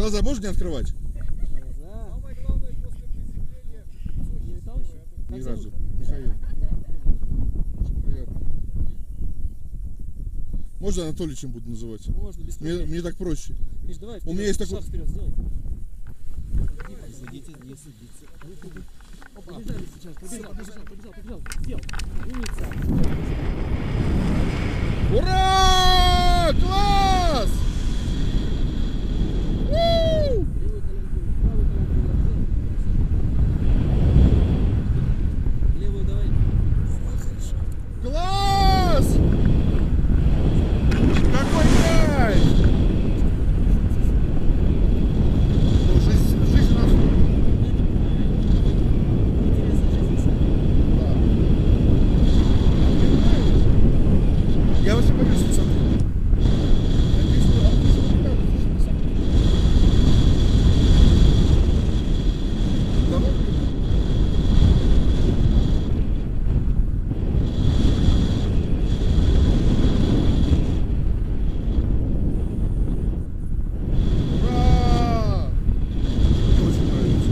глаза можно не открывать? Самое главное после приземления. Не летал еще? Ни разу. Михаил. Приятно. Можно Анатольевичем буду называть? Можно, без проблем. Мне так проще. Миш, давай У меня есть такой... шаг вперед сделай. Садитесь, не садитесь. Побежали сейчас, побежал. Сделал. Умница. Ура! Класс! У! Левую коленку, правую коленку взял. Левую давай. Класс! Какой кайф! Ну, жизнь у нас... Я вообще боюсь высоты. Давно? Ура! Очень нравится.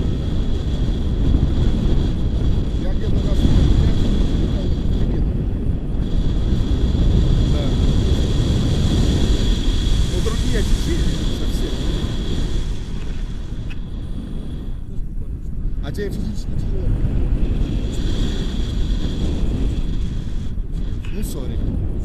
Я где-то раз летал да. Но другие ощущения совсем. А тебе физически тяжело? Ну, сори.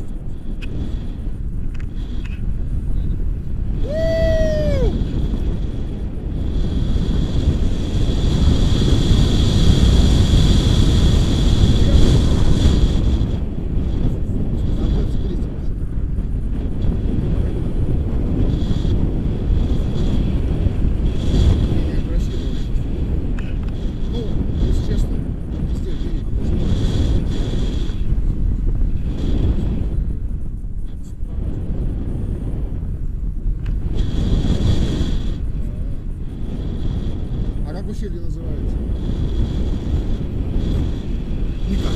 А как ущелье называется? Никак.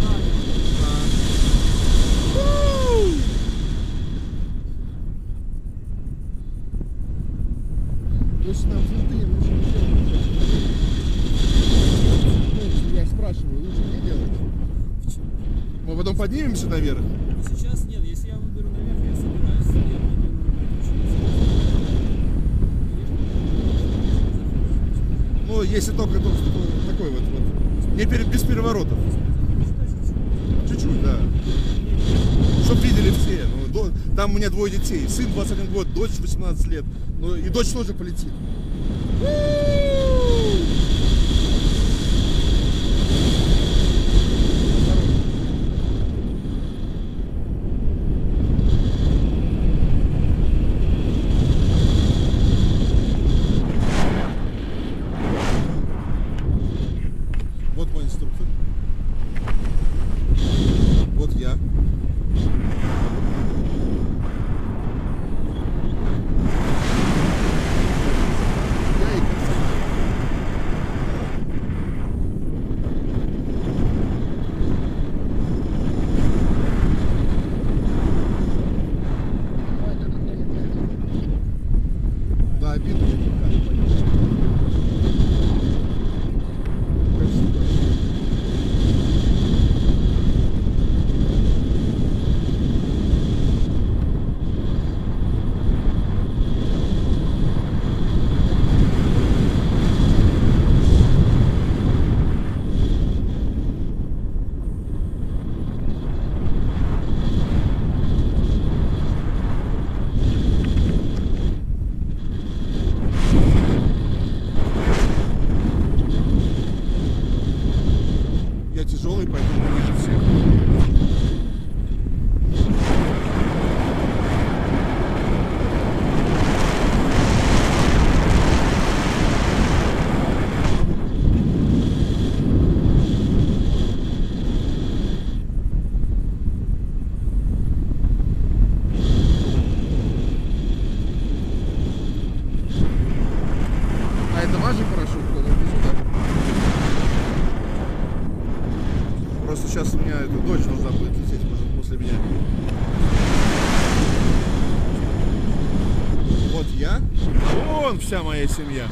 То есть нам фунты лучше не делать. Ну, я спрашиваю, лучше не делать. Мы потом поднимемся наверх. Сейчас нет, если я выберу наверх, я собираюсь. Я планирую Ну, если только такой вот. Без переворотов. Чуть-чуть, да. Чтоб видели все. Ну, там у меня 2 детей. Сын 21 год, дочь 18 лет. Ну, и дочь тоже полетит. Вот мой инструктор. Вот я. Да, обидно. Красиво. Я тяжелый, поэтому ниже всех. А это ваш же парашют? Просто сейчас у меня эта дочь должна будет лететь, может, после меня. Вот я. О! вон вся моя семья.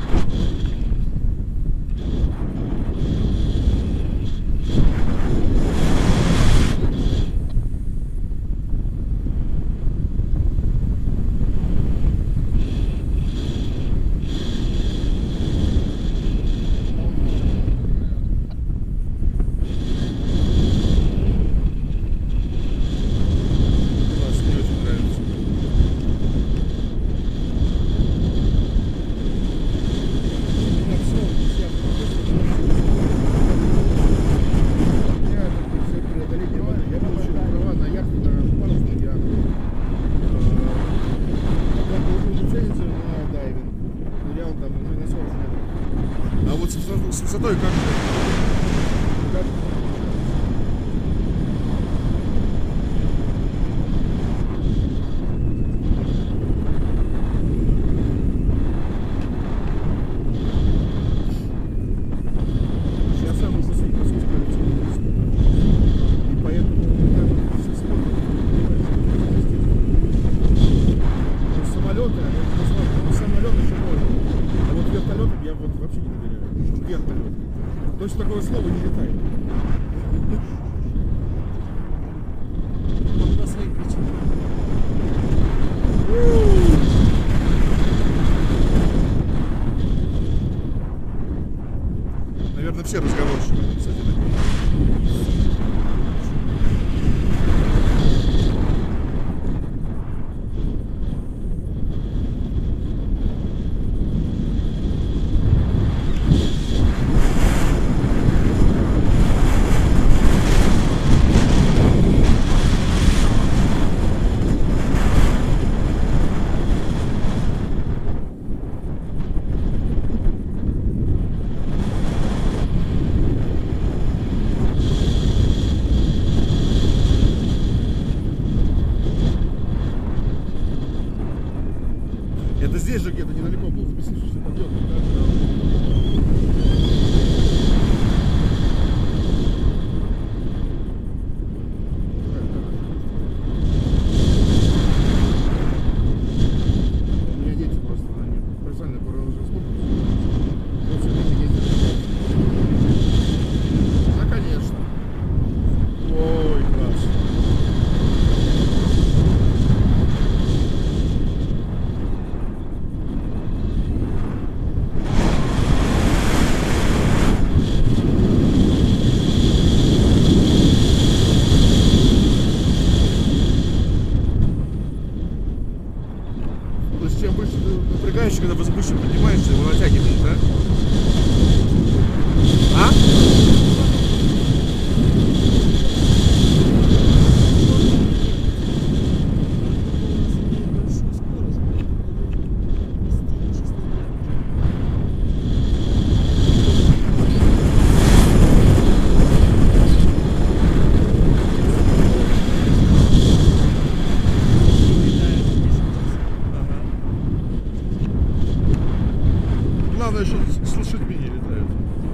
А вот с высотой как? Я сам из Российской и поэтому у меня вот все смотрят, самолеты, самолеты еще можно, а вот вертолетом я вот вообще не доверяю. Вертолет. Точно такого слова не летает. Он по своим причинам. Наверное, все разговорщики, кстати, такие. Это здесь же где-то недалеко был, записывающийся подъем. У меня дети просто, они профессионально горнолыжные спортсмены. Вот все-таки ездят. Да, конечно. Ой, класс. То есть чем больше ты напрягаешься, когда выше поднимаешься, его натягиваешь, да? А? Главное, что с лошадьми не летают.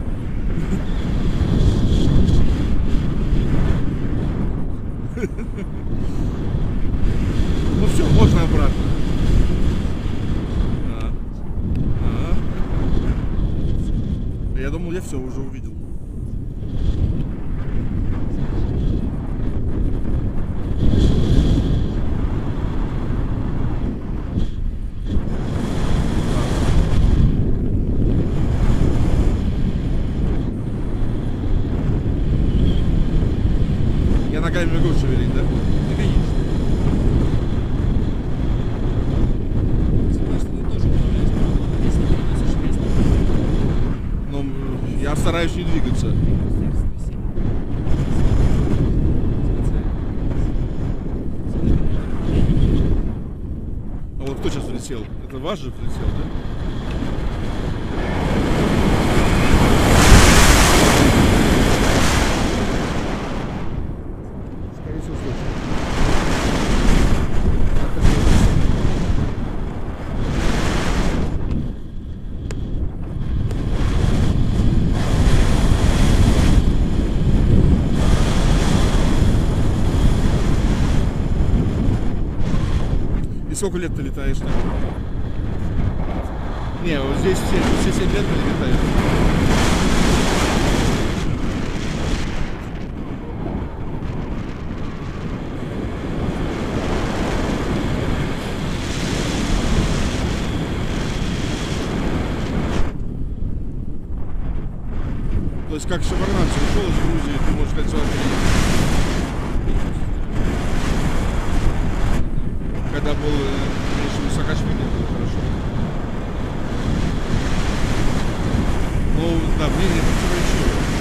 Ну все, можно обратно. Я думал, я все уже увидел. Я ногами могу шевелить, да? Да, конечно. Согласен, ты тоже управляешь правилами, если ты носишь вес. Но я стараюсь не двигаться. А вот кто сейчас улетел? Это ваш же прилетел, да? Скорее всего, слышно. И сколько лет ты летаешь там? Не, вот здесь все 7 лет прилетают. То есть как Шеварнадзе ушел из Грузии, ты можешь кольцо отменить. Когда был Саакашвили, было хорошо. Ну, да, мнение противоречивое.